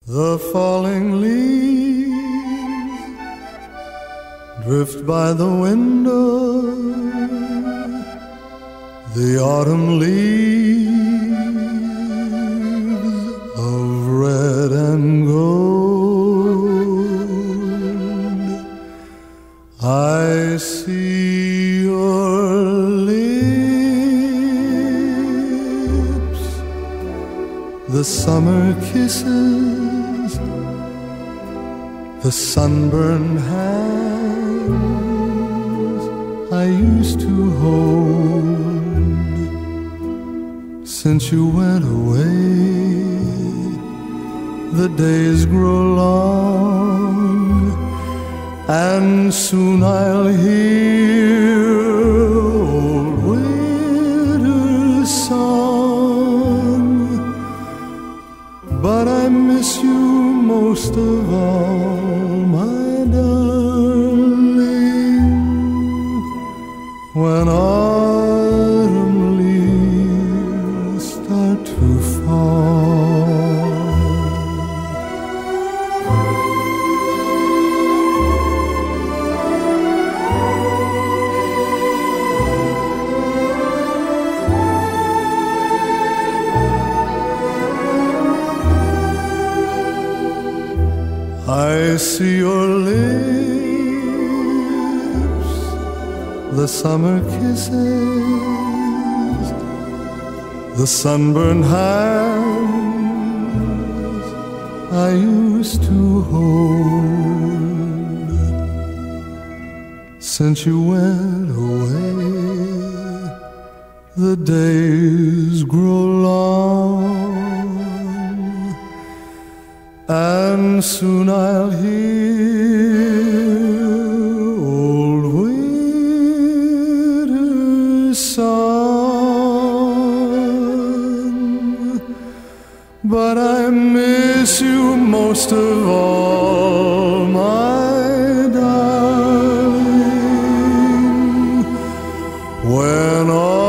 The falling leaves drift by the window, the autumn leaves of red and gold. I see your lips, the summer kisses, the sunburned hands I used to hold. Since you went away, the days grow long, and soon I'll hear old winter's song. But I miss you most of all, my darling, when autumn leaves start to fall. I see your lips, the summer kisses, the sunburned hands I used to hold. Since you went away, the days grow long, and soon I'll hear old winter's song. But I miss you most of all, my darling, when all